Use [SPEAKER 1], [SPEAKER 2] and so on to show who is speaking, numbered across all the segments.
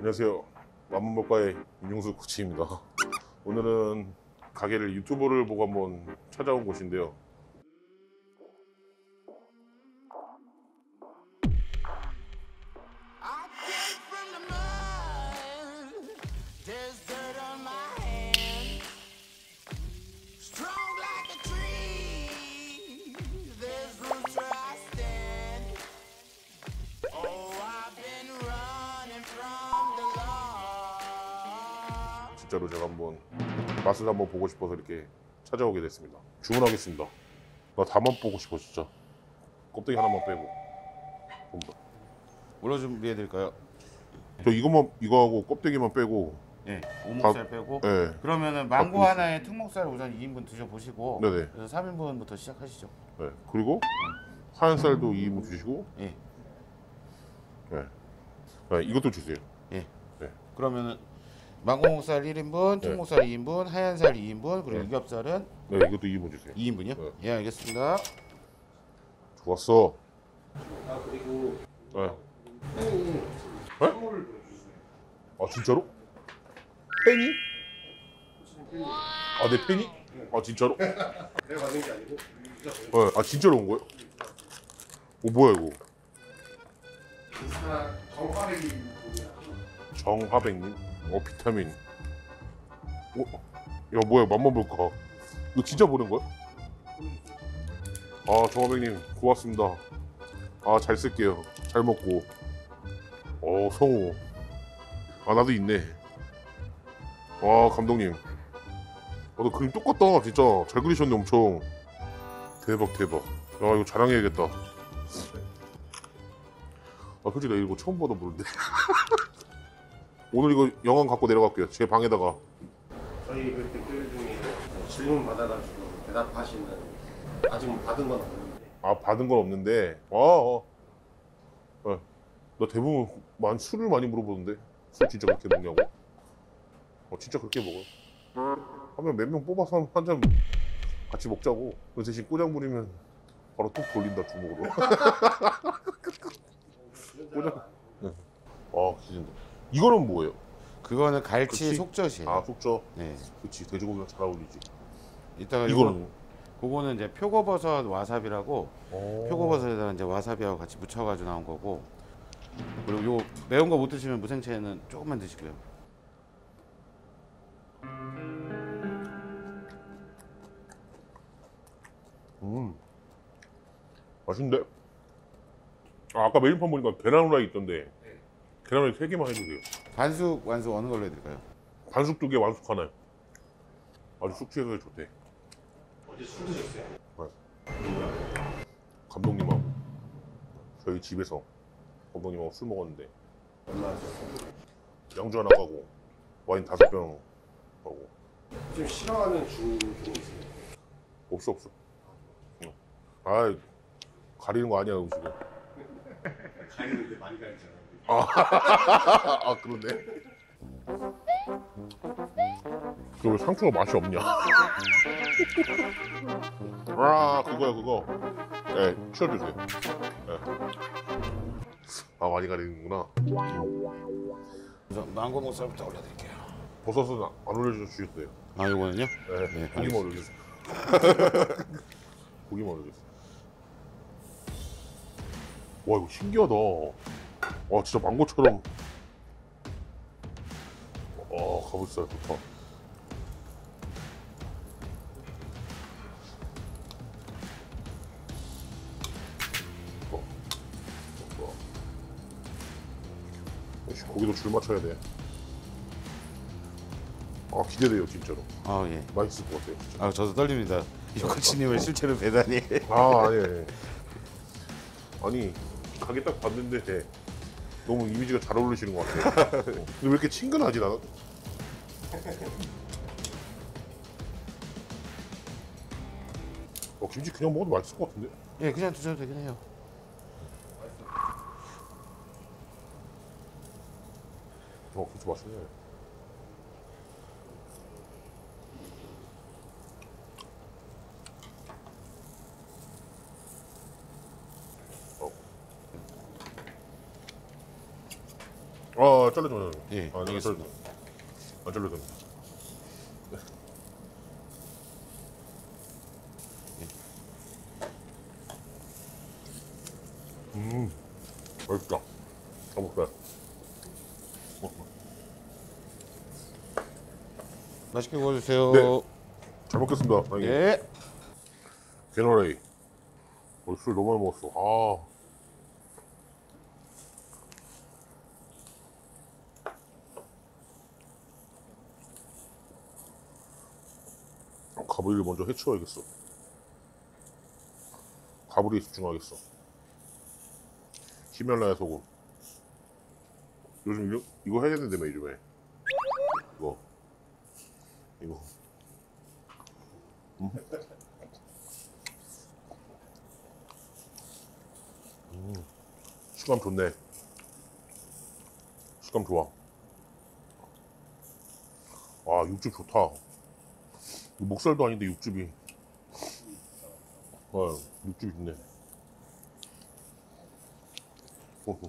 [SPEAKER 1] 안녕하세요. 맘먹과의 윤용수 코치입니다. 오늘은 가게를 유튜버를 보고 한번 찾아온 곳인데요. 진짜로 제가 한번 맛을 한번 보고 싶어서 이렇게 찾아오게 됐습니다. 주문하겠습니다. 나 다 맛보고 싶어 진짜. 껍데기 하나만 빼고.
[SPEAKER 2] 뭐로 준비해 드릴까요?
[SPEAKER 1] 저 이거하고 껍데기만 빼고.
[SPEAKER 2] 네, 오목살 빼고.
[SPEAKER 1] 네.
[SPEAKER 2] 그러면은 망고 하나에 특목살 우선 2인분 드셔 보시고.
[SPEAKER 1] 네네.
[SPEAKER 2] 그래서 3인분부터 시작하시죠.
[SPEAKER 1] 네. 그리고 하얀 쌀도 2인분 주시고.
[SPEAKER 2] 예.
[SPEAKER 1] 네. 네. 이것도 주세요.
[SPEAKER 2] 예.
[SPEAKER 1] 네.
[SPEAKER 2] 그러면은 망고목살 1인분, 특목살 2인분, 하얀살 2인분, 그리고 유겹살은
[SPEAKER 1] 네, 이것도 2인분 주세요.
[SPEAKER 2] 2인분이요?
[SPEAKER 1] 네.
[SPEAKER 2] 예, 알겠습니다.
[SPEAKER 1] 좋았어.
[SPEAKER 3] 아 그리고
[SPEAKER 1] 네.
[SPEAKER 3] 팬이
[SPEAKER 1] 네?
[SPEAKER 3] 선물을 보내주세요.
[SPEAKER 1] 아 진짜로? 팬이? 아 내 팬이? 아 진짜로?
[SPEAKER 3] 내가 받은 게 아니고 유가 보내.
[SPEAKER 1] 네. 아 진짜로 온 거예요? 오 뭐야 이거?
[SPEAKER 3] 인스타 정화백이 분이야.
[SPEAKER 1] 정화백님? 비타민. 야 뭐야 맛만 볼까? 이거 진짜 보낸 거야? 아 정화백님 고맙습니다. 아 잘 쓸게요. 잘 먹고. 성우. 아 나도 있네. 와 감독님. 너 그림 똑같다 진짜. 잘 그리셨네 엄청. 대박. 야 이거 자랑해야겠다. 아 솔직히 나 이거 처음 보던 모르는데. 오늘 이거 영상 갖고 내려갈게요. 제 방에다가.
[SPEAKER 3] 저희 그 댓글 중에 질문 받아가지고 대답하시는 아직 받은 건 없는데.
[SPEAKER 1] 아 받은 건 없는데. 나 대부분 술을 많이 물어보는데 술 진짜 그렇게 먹냐고? 진짜 그렇게 먹어요. 하면 몇 명 뽑아서 한 잔 같이 먹자고. 그 대신 꼬장 부리면 바로 뚝 돌린다 주먹으로. 꼬장. 네. 기진다. 이거는 뭐예요?
[SPEAKER 2] 그거는 갈치
[SPEAKER 1] 그치?
[SPEAKER 2] 속젓이에요.
[SPEAKER 1] 아 속젓.
[SPEAKER 2] 네.
[SPEAKER 1] 그치 돼지고기랑 잘 어울리지.
[SPEAKER 2] 이따가
[SPEAKER 1] 이거는
[SPEAKER 2] 그거는 이제 표고버섯 와사비라고
[SPEAKER 1] 오.
[SPEAKER 2] 표고버섯에다가 이제 와사비하고 같이 묻혀가지고 나온 거고. 그리고 요 매운 거 못 드시면 무생채는 조금만 드시고요.
[SPEAKER 1] 맛있는데? 아까 메뉴판 보니까 계란 후라이 있던데. 계란 후라이 3개만 해주세요.
[SPEAKER 2] 반숙 완숙 어느 걸로 해드릴까요?
[SPEAKER 1] 반숙 2개, 완숙 하나요. 아주 숙취해서 좋대.
[SPEAKER 3] 어제 술 드셨어요?
[SPEAKER 1] 네. 감독님하고 저희 집에서 감독님하고 술 먹었는데
[SPEAKER 3] 얼마 하셨어요?
[SPEAKER 1] 양주 하나 까고 와인 5병 까고.
[SPEAKER 3] 좀 싫어하는 주 좀 있어요?
[SPEAKER 1] 없어. 아 가리는 거 아니야 음식은.
[SPEAKER 3] 가리는데 많이 가리잖아요.
[SPEAKER 1] 아 그러네. 왜 상추가 맛이 없냐? 그거야 그거. 네 치워주세요. 네. 많이 가리는구나.
[SPEAKER 2] 우선 망고목살부터 올려드릴게요.
[SPEAKER 1] 버섯은 안 올려주셨어요.
[SPEAKER 2] 아 이거는요?
[SPEAKER 1] 네, 고기만 올려주세요. 고기만 올려주세요. 와 이거 신기하다. 와 진짜 망고처럼. 가불살 좋다. 역시 고기도 줄 맞춰야 돼. 기대돼요 진짜로.
[SPEAKER 2] 아 예.
[SPEAKER 1] 맛있을 것 같아요 진짜.
[SPEAKER 2] 저도 떨립니다. 이코치님을 실제로 뵈다니.
[SPEAKER 1] 아니 아니 가게 딱 봤는데 너무 이미지가 잘 어울리시는 것 같아요. 근데 왜 이렇게 친근하지 나는? 김치 그냥 먹어도 맛있을 것 같은데?
[SPEAKER 2] 예, 그냥 드셔도 되긴 해요.
[SPEAKER 1] 김치 맛있네. 안 잘라도 돼요.
[SPEAKER 2] 예,
[SPEAKER 1] 안
[SPEAKER 2] 알겠습니다.
[SPEAKER 1] 잘라도 돼요. 안 잘라도 됩니다. 맛있다. 가볼까요?
[SPEAKER 2] 맛있게 구워주세요.
[SPEAKER 1] 네. 잘 먹겠습니다. 사장님.
[SPEAKER 2] 예.
[SPEAKER 1] 게너레이. 술 너무 많이 먹었어. 가브리를 먼저 해치워야겠어. 가브리에 집중하겠어. 히말라야 소금. 요즘 이거 해야 되는데 요즘에. 이거. 식감 좋네. 식감 좋아. 아, 육즙 좋다. 이거 목살도 아닌데 육즙이. 육즙이 좋네. 그거.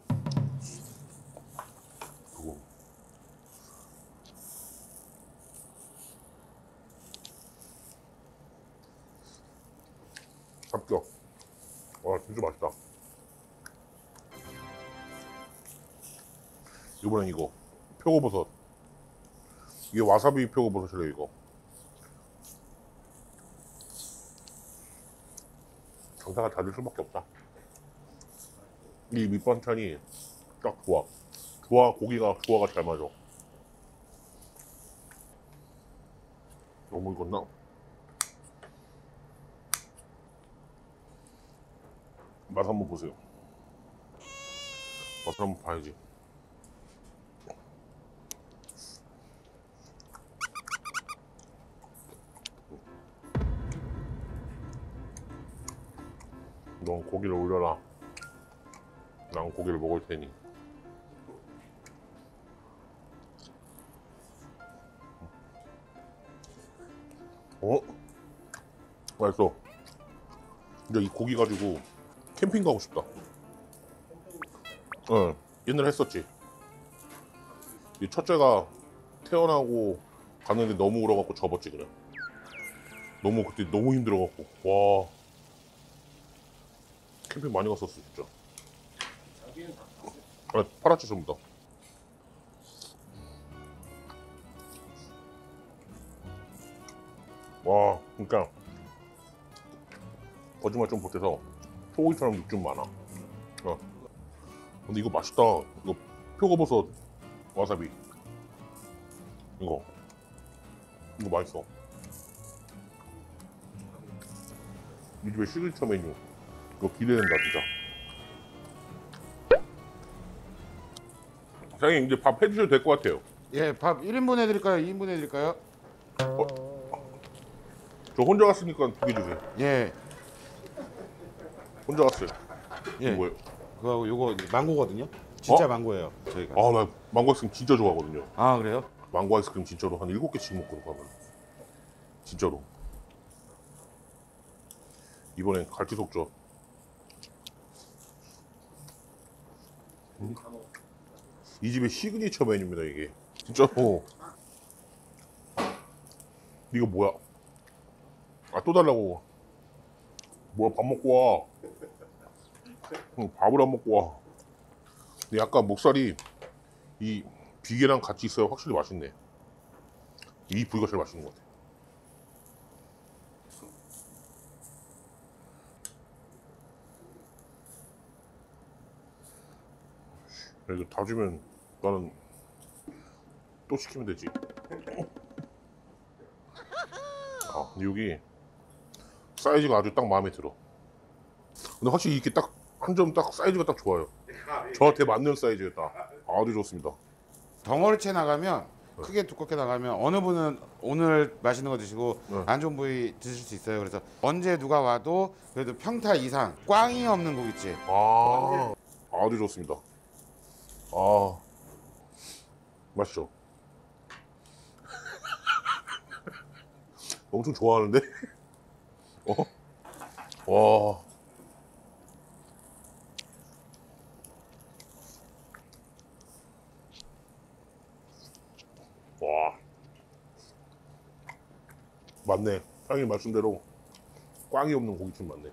[SPEAKER 1] 합격. 와, 진짜 맛있다. 이번엔 이거 표고버섯. 이게 와사비 표고버섯이래 이거. 장사가 다 될 수밖에 없다. 이 밑반찬이 딱 좋아. 고기가 조화가 잘 맞아. 너무 익었나? 맛 한번 보세요. 맛을 한번 봐야지. 넌 고기를 올려라. 난 고기를 먹을 테니. 맛있어. 이제 이 고기 가지고 캠핑 가고 싶다. 옛날에 했었지. 이 첫째가 태어나고 갔는데 너무 울어갖고 접었지 그래. 그때 너무 힘들어갖고. 와. 캠핑 많이 갔었어 진짜. 팔았지 전부 다. 와, 그러니까 거짓말 좀 못해서 소고기처럼 육즙 많아. 근데 이거 맛있다. 이거 표고버섯 와사비. 이거 맛있어. 이 집의 시그니처 메뉴. 이거 기대된다 진짜. 사장님 이제 밥 해주셔도 될 것 같아요.
[SPEAKER 2] 예, 밥 1인분 해드릴까요? 2인분 해드릴까요?
[SPEAKER 1] 저 혼자 갔으니까 2개 주세요.
[SPEAKER 2] 예.
[SPEAKER 1] 혼자 갔어요.
[SPEAKER 2] 예.
[SPEAKER 1] 이거 뭐예요?
[SPEAKER 2] 그거하고 요거 망고거든요. 진짜 망고예요. 저희가.
[SPEAKER 1] 나 망고 아이스크림 진짜 좋아하거든요.
[SPEAKER 2] 아, 그래요?
[SPEAKER 1] 망고 아이스크림 진짜로 한 7개씩 먹거든 가면. 진짜로. 이번엔 갈치 속젓. 이 집의 시그니처 메뉴입니다 이게. 진짜로. 이거 뭐야? 또 달라고. 뭐야, 밥 먹고 와. 밥을 안 먹고 와. 근데 약간 목살이 이 비계랑 같이 있어야 확실히 맛있네. 이 부위가 제일 맛있는 것 같아. 이거 다 주면 나는 또 시키면 되지. 근데 여기 사이즈가 아주 딱 마음에 들어. 근데 확실히 이렇게 딱 한 점 딱 사이즈가 딱 좋아요. 저한테 맞는 사이즈였다. 아주 좋습니다.
[SPEAKER 2] 덩어리째 나가면 크게 두껍게 나가면 어느 분은 오늘 맛있는 거 드시고
[SPEAKER 1] 네.
[SPEAKER 2] 안 좋은 부위 드실 수 있어요. 그래서 언제 누가 와도 그래도 평타 이상 꽝이 없는 고깃집.
[SPEAKER 1] 아주 좋습니다. 맛있죠? 엄청 좋아하는데? 와. 와. 맞네. 사장님 말씀대로 꽝이 없는 고깃집 맞네.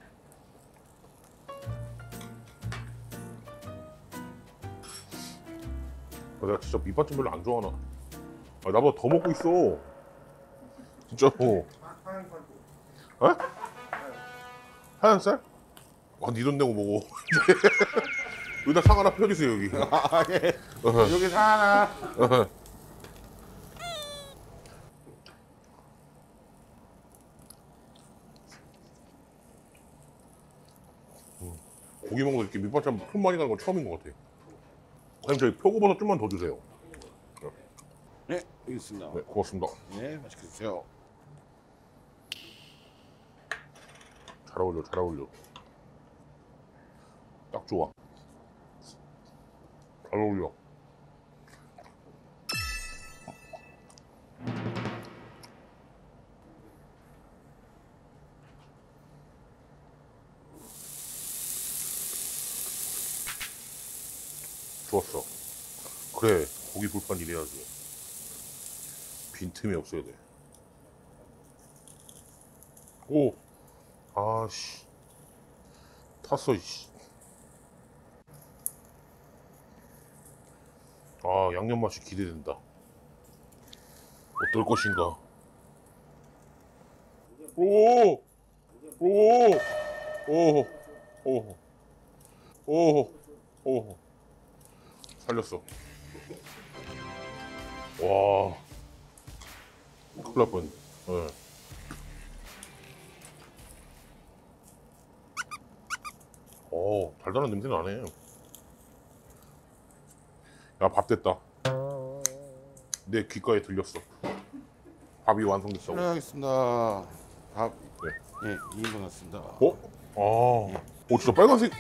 [SPEAKER 1] 내가 진짜 밑반찬 별로 안 좋아하나? 아, 나보다 더 먹고 있어. 진짜로. 에? 하얀 쌀? 와, 니 돈 내고 먹어. 여기다 상 하나 펴주세요, 여기.
[SPEAKER 2] 아, 예. 여기 하나.
[SPEAKER 1] 고기 먹는 거 이렇게 밑반찬 손 많이 가는 건 처음인 것 같아. 사장님, 저희 표고버섯 좀만 더 주세요.
[SPEAKER 2] 네, 여기 있습니다.
[SPEAKER 1] 네, 고맙습니다.
[SPEAKER 2] 네, 맛있게 드세요.
[SPEAKER 1] 잘 어울려, 잘 어울려. 딱 좋아. 잘 어울려. 좋았어. 그래, 고기 불판 이래야지. 빈틈이 없어야 돼. 오! 아씨. 탔어, 이씨. 아, 양념 맛이 기대된다. 어떨 것인가? 오! 오! 오! 오! 오! 오! 살렸어. 와. 큰일 날 뻔. 네. 달달한 냄새 나네. 야, 밥 됐다. 내 귓가에 들렸어. 밥이 완성됐어.
[SPEAKER 2] 하겠습니다. 밥.
[SPEAKER 1] 네.
[SPEAKER 2] 예, 2인분 왔습니다.
[SPEAKER 1] 어? 아. 진짜 빨간색.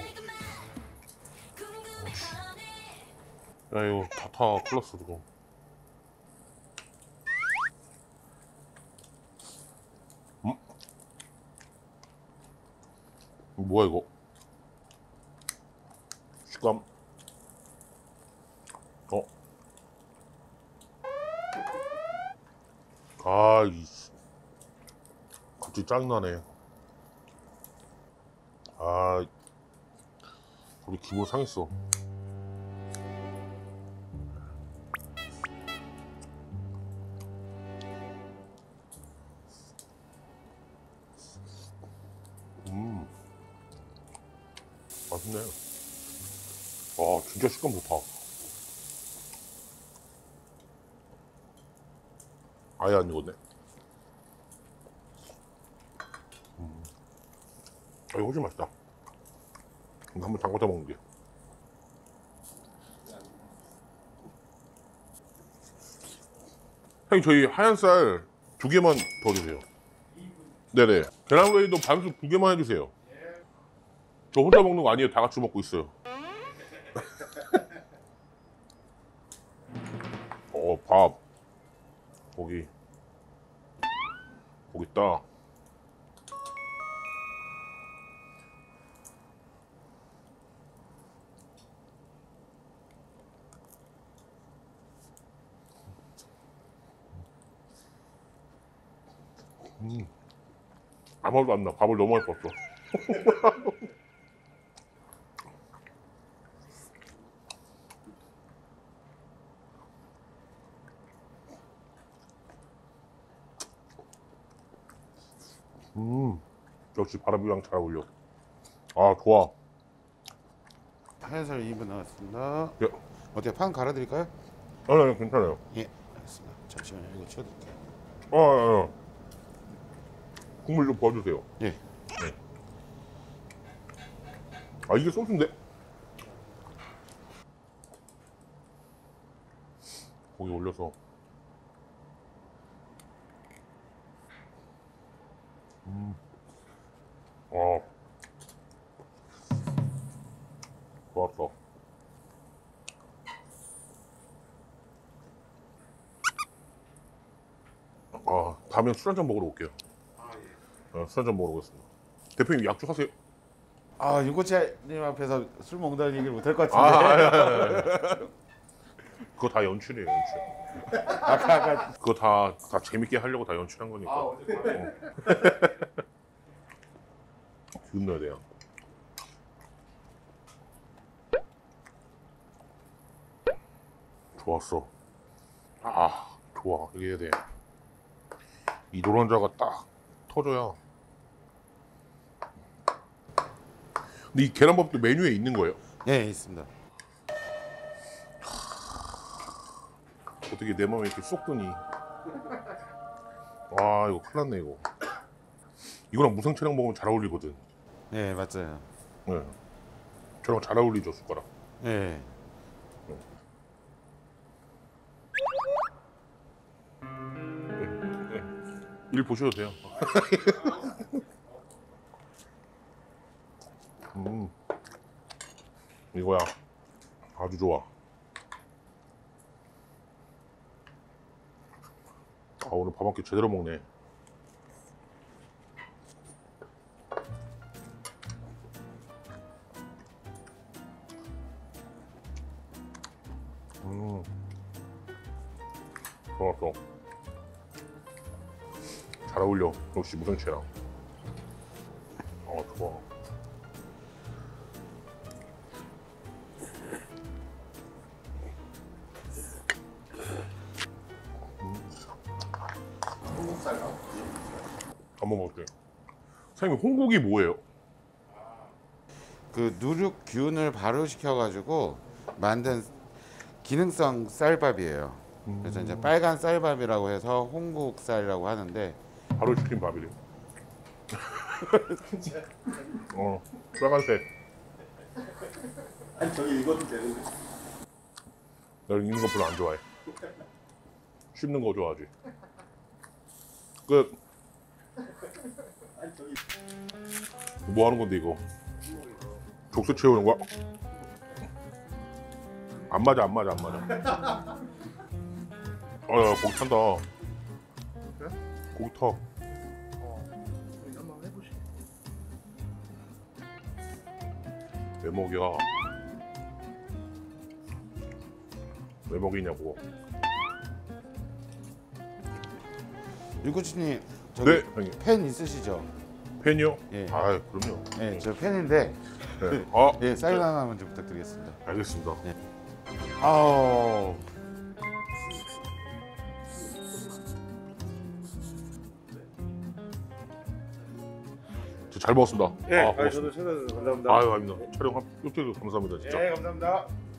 [SPEAKER 1] 야, 이거 다 큰일 났어, 지금. 뭐야, 이거? 식감. 이씨. 갑자기 짜증나네. 우리 기분 상했어. 맛있네. 진짜 식감 좋다. 아예 안 익었네. 이거 훨씬 맛있다. 이거 한번 담궈서 먹는 게. 형님, 저희 하얀 쌀 2개만 더 주세요. 네네. 계란 후라이도 반숙 2개만 해주세요. 저 혼자 먹는 거 아니에요. 다 같이 먹고 있어요. 밥. 고기 있다. 아무 말도 안 나. 밥을 너무 많이 뻗어. 역시 바람이랑 잘 어울려. 좋아.
[SPEAKER 2] 하얀살 2인분 나왔습니다.
[SPEAKER 1] 예.
[SPEAKER 2] 어때요? 판 갈아드릴까요?
[SPEAKER 1] 아니, 괜찮아요.
[SPEAKER 2] 예, 알겠습니다. 잠시만요. 이거 치워드릴게요.
[SPEAKER 1] 국물 좀 부어주세요.
[SPEAKER 2] 예.
[SPEAKER 1] 이게 소스인데? 고기 올려서. 좋았어. 다음에 술 한잔 먹으러 올게요. 술 한잔 먹으러 오겠습니다. 대표님 약주 하세요.
[SPEAKER 2] 윤코치님 앞에서 술 먹는다는 얘기를 못 할 것 같은데.
[SPEAKER 1] 그거 다 연출이에요, 연출.
[SPEAKER 2] 아까
[SPEAKER 1] 그거 다 재밌게 하려고 다 연출한 거니까. 지금 넣어야 돼요. 좋았어. 아, 좋아. 이게 해야 돼. 이 노른자가 딱 터져야. 근데 이 계란밥도 메뉴에 있는 거예요?
[SPEAKER 2] 예, 있습니다.
[SPEAKER 1] 어떻게 내 마음에 이렇게 쏙 드니? 와, 이거 큰일 났네, 이거. 이거랑 무생채랑 먹으면 잘 어울리거든.
[SPEAKER 2] 예, 맞아요.
[SPEAKER 1] 네. 저랑 잘 어울리죠, 숟가락.
[SPEAKER 2] 예.
[SPEAKER 1] 일 보셔도 돼요. 이거야. 아주 좋아. 아, 오늘 밥 한 끼 제대로 먹네. 좋았어. 잘 어울려. 역시 무생채랑. 좋아.
[SPEAKER 3] 한국살요?
[SPEAKER 1] 한번 먹을게요. 사장님, 홍국이 뭐예요?
[SPEAKER 2] 그 누룩균을 발효시켜가지고 만든 기능성 쌀밥이에요. 그래서 이제 빨간 쌀밥이라고 해서 홍국쌀이라고 하는데
[SPEAKER 1] 바로 시킨 밥이래. 빨간색.
[SPEAKER 3] 아니 저기 읽어도 되는데.
[SPEAKER 1] 나 읽는 거 별로 안 좋아해. 씹는 거 좋아하지. 끝.
[SPEAKER 3] 아니 저기
[SPEAKER 1] 뭐 하는 건데 이거? 족쇄 채우는 거야? 안 맞아. 야, 고기 탄다. 고기 타.
[SPEAKER 3] 우리 한번 해보시.
[SPEAKER 1] 왜 먹여? 왜 먹이냐고.
[SPEAKER 2] 유코치님 저기
[SPEAKER 1] 네, 형님.
[SPEAKER 2] 팬 있으시죠?
[SPEAKER 1] 팬이요?
[SPEAKER 2] 예.
[SPEAKER 1] 아, 그럼요.
[SPEAKER 2] 네, 저 팬인데
[SPEAKER 1] 네.
[SPEAKER 2] 예, 사인 하나만 좀 부탁드리겠습니다.
[SPEAKER 1] 알겠습니다.
[SPEAKER 2] 아우.
[SPEAKER 1] 잘 먹었습니다.
[SPEAKER 3] 예,
[SPEAKER 1] 고맙습니다.
[SPEAKER 3] 저도 찾아주셔서 감사합니다.
[SPEAKER 1] 아유, 아닙니다. 촬영 협조해서 감사합니다, 진짜.
[SPEAKER 3] 예, 감사합니다.